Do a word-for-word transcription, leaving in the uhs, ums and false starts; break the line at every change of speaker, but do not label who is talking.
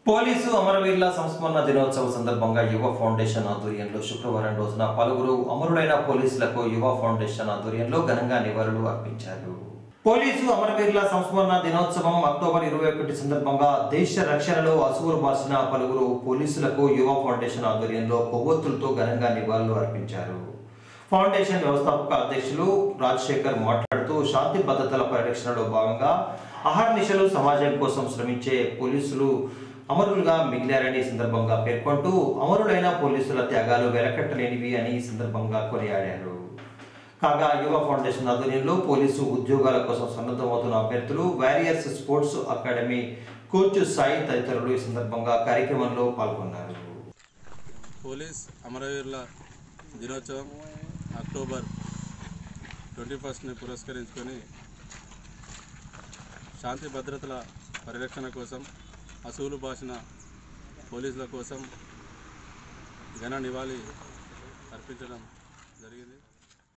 Police అమరవీరుల సంస్మరణ దినోత్సవ సందర్భంగా యువ ఫౌండేషన్ ఆధ్వర్యంలో శుక్రవారం రోజున పలువురు అమరులైన పోలీసులకు యువ ఫౌండేషన్ ఆధ్వర్యంలో ఘనంగా నివాళులు అర్పించారు. పోలీసు అమరవీరుల సంస్మరణ దినోత్సవం అక్టోబర్ ఇరవై ఒకటి సందర్భంగా దేశ రక్షణలో అసువులు బాసిన పలువురు పోలీసులకు యువ ఫౌండేషన్ ఆధ్వర్యంలో కొవ్వొత్తులతో ఘనంగా నివాళులు అర్పించారు. ఫౌండేషన్ వ్యవస్థాపక అధ్యక్షులు రాజశేఖర్ మాట్లాడుతూ శాంతి భద్రతల పరిరక్షణలో భాగంగా అహర్నిశలు సమాజం కోసం శ్రమించే పోలీసులు అమరులుగా మిగిలారని సందర్భంగా పేర్కొంటూ అమరులైన పోలీసుల త్యాగాలు వెలకట్టలేనివి అని సందర్భంగా కొనియాడారు. కాగా యువ ఫౌండేషన్ ఆధ్వర్యంలో పోలీసు ఉద్యోగాల కోసం సన్నద్ధమవుతున్న అభ్యర్థులు warriors sports academy coach Sai తదితరులు ఈ సందర్భంగా కార్యక్రమంలో పాల్గొన్నారు.
పోలీస్ అమరవీరుల దినోత్సవం అక్టోబర్ ట్వంటీ ఫస్ట్ని పురస్కరించుకొని శాంతి భద్రతల పరిరక్షణ కోసం అసూలు బాసిన పోలీసుల కోసం ఘన నివాళి అర్పించడం జరిగింది.